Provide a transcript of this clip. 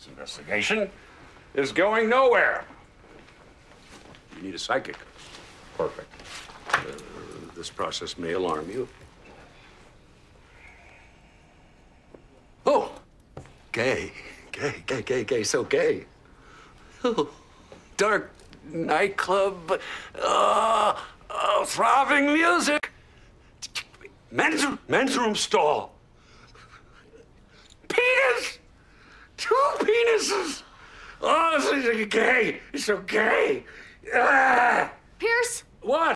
This investigation is going nowhere. You need a psychic. Perfect. This process may alarm you. Oh, gay, so gay. Oh, dark nightclub, throbbing music. Men's room stall. Penis! 2 penises! Oh, it's so gay. It's so gay. Ah! Pierce? What?